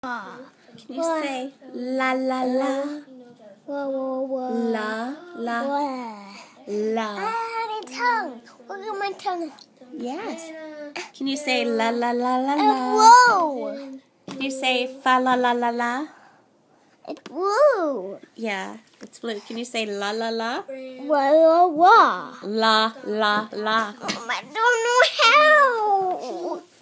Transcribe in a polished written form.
Can you say la la la? La la la. My tongue. Look at my tongue. Yes. Can you say la la la la la? Whoa. Can you say fa la la la la? It's blue. Yeah, it's blue. Can you say la la la? Wah, wah, wah. La la la. I don't know how.